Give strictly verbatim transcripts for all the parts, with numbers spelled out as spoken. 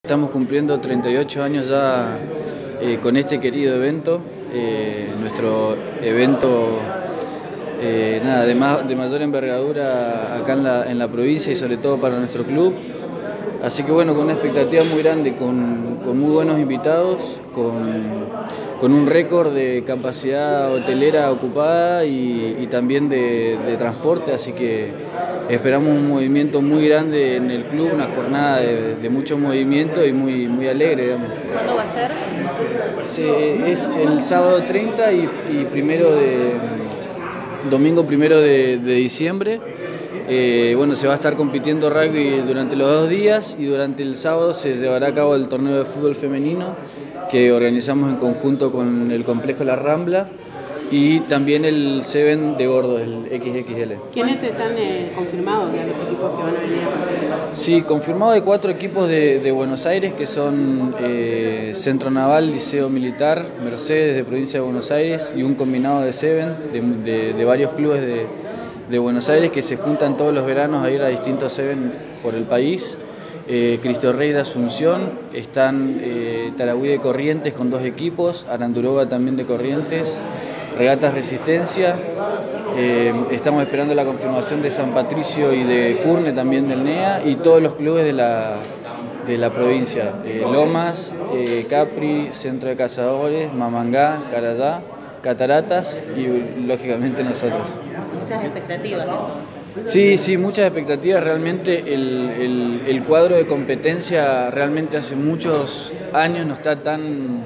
Estamos cumpliendo treinta y ocho años ya eh, con este querido evento, eh, nuestro evento eh, nada, de, más, de mayor envergadura acá en la, en la provincia y sobre todo para nuestro club. Así que bueno, con una expectativa muy grande, con, con muy buenos invitados, con, con un récord de capacidad hotelera ocupada y, y también de, de transporte, así que esperamos un movimiento muy grande en el club, una jornada de, de mucho movimiento y muy, muy alegre, digamos. ¿Cuándo va a ser? Se, es el sábado treinta y, y primero de, domingo primero de, de diciembre. Eh, bueno, se va a estar compitiendo rugby durante los dos días y durante el sábado se llevará a cabo el torneo de fútbol femenino que organizamos en conjunto con el complejo La Rambla y también el Seven de Gordos, el equis equis ele. ¿Quiénes están eh, confirmados de los equipos que van a venir a participar? Sí, confirmado de cuatro equipos de, de Buenos Aires que son eh, Centro Naval, Liceo Militar, Mercedes de Provincia de Buenos Aires y un combinado de Seven de, de, de varios clubes de de Buenos Aires que se juntan todos los veranos a ir a distintos Seven por el país. Eh, Cristo Rey de Asunción, están eh, Tarahui de Corrientes con dos equipos, Aranduroga también de Corrientes, Regatas Resistencia, eh, estamos esperando la confirmación de San Patricio y de Curne también del N E A y todos los clubes de la, de la provincia, eh, Lomas, eh, Capri, Centro de Cazadores, Mamangá, Carayá, Cataratas y lógicamente nosotros. Muchas expectativas entonces. Sí, sí, muchas expectativas. Realmente el, el, el cuadro de competencia realmente hace muchos años no está tan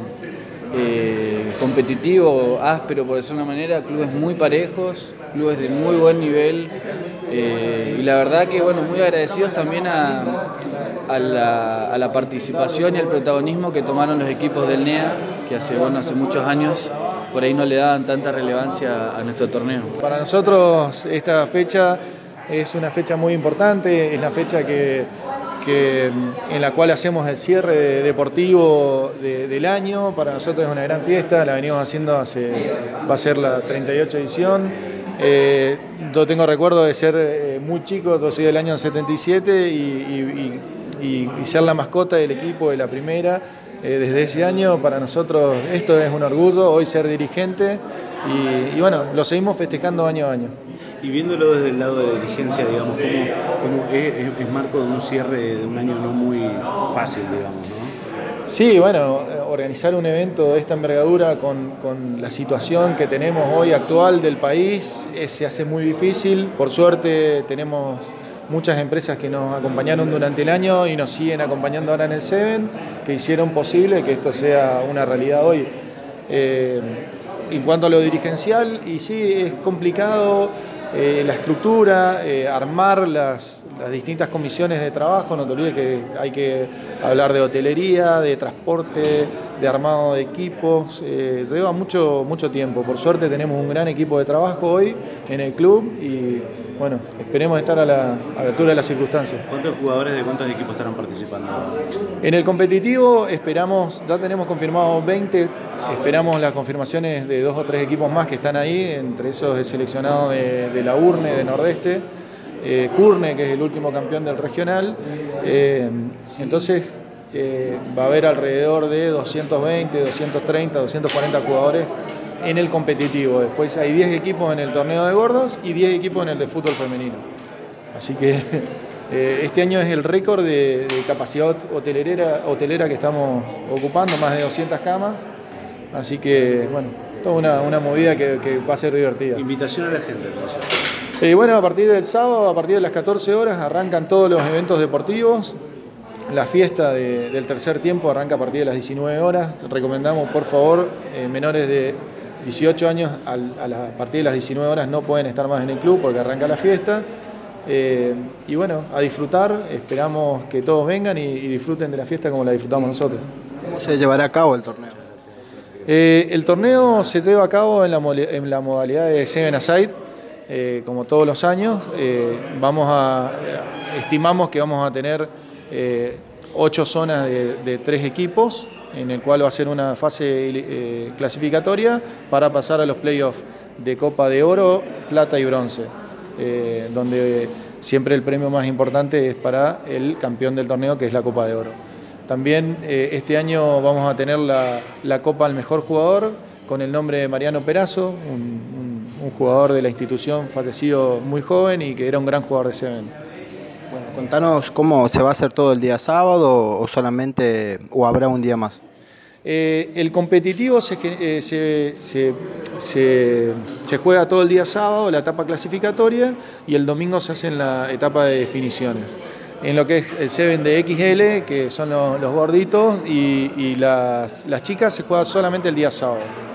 eh, competitivo, áspero por decirlo de una manera, clubes muy parejos, clubes de muy buen nivel eh, y la verdad que bueno, muy agradecidos también a, a, la, a la participación y al protagonismo que tomaron los equipos del N E A, que hace, bueno, hace muchos años por ahí no le daban tanta relevancia a nuestro torneo. Para nosotros esta fecha es una fecha muy importante, es la fecha que, que, en la cual hacemos el cierre deportivo de, del año. Para nosotros es una gran fiesta, la venimos haciendo hace, va a ser la treinta y ocho edición. Eh, yo tengo recuerdo de ser eh, muy chico, yo soy del año setenta y siete y, y, y, y ser la mascota del equipo de la primera. Eh, desde ese año para nosotros esto es un orgullo, hoy ser dirigente y, y bueno, lo seguimos festejando año a año. Y viéndolo desde el lado de dirigencia, digamos, ¿cómo, cómo es, es, es marco de un cierre de un año no muy fácil, digamos, ¿no? Sí, bueno, organizar un evento de esta envergadura con, con la situación que tenemos hoy actual del país eh, se hace muy difícil. Por suerte tenemos muchas empresas que nos acompañaron durante el año y nos siguen acompañando ahora en el Seven, que hicieron posible que esto sea una realidad hoy. Eh, en cuanto a lo dirigencial, y sí, es complicado eh, la estructura, eh, armar las, las distintas comisiones de trabajo. No te olvides que hay que hablar de hotelería, de transporte, de armado de equipos, eh, lleva mucho, mucho tiempo. Por suerte tenemos un gran equipo de trabajo hoy en el club y bueno, esperemos estar a la, a la altura de las circunstancias. ¿Cuántos jugadores de cuántos equipos estarán participando? En el competitivo esperamos, ya tenemos confirmado veinte, esperamos las confirmaciones de dos o tres equipos más que están ahí, entre esos el seleccionado de, de la Urne, de Nordeste, eh, Curne, que es el último campeón del regional, eh, entonces eh, va a haber alrededor de doscientos veinte, doscientos treinta, doscientos cuarenta jugadores en el competitivo. Después hay diez equipos en el torneo de gordos y diez equipos en el de fútbol femenino. Así que eh, este año es el récord de, de capacidad hotelera, hotelera que estamos ocupando, más de doscientas camas. Así que, bueno, toda una, una movida que, que va a ser divertida. Invitación a la gente, entonces. Eh, bueno, a partir del sábado, a partir de las catorce horas, arrancan todos los eventos deportivos. La fiesta de, del tercer tiempo arranca a partir de las diecinueve horas. Recomendamos, por favor, eh, menores de dieciocho años, al, a, la, a partir de las diecinueve horas no pueden estar más en el club porque arranca la fiesta. Eh, y bueno, a disfrutar, esperamos que todos vengan y, y disfruten de la fiesta como la disfrutamos nosotros. ¿Cómo se llevará a cabo el torneo? Eh, el torneo se lleva a cabo en la, en la modalidad de Seven a Side, eh, como todos los años. Eh, vamos a, estimamos que vamos a tener eh, ocho zonas de, de tres equipos, en el cual va a ser una fase eh, clasificatoria para pasar a los playoffs de Copa de Oro, Plata y Bronce, eh, donde siempre el premio más importante es para el campeón del torneo, que es la Copa de Oro. También eh, este año vamos a tener la, la Copa al Mejor Jugador con el nombre de Mariano Perazo, un, un, un jugador de la institución fallecido muy joven y que era un gran jugador de Seven. Bueno, contanos cómo se va a hacer todo el día sábado o solamente o habrá un día más. Eh, el competitivo se, eh, se, se, se, se juega todo el día sábado, la etapa clasificatoria, y el domingo se hace en la etapa de definiciones. En lo que es el Seven de X L, que son los, los gorditos, y, y las, las chicas se juega solamente el día sábado.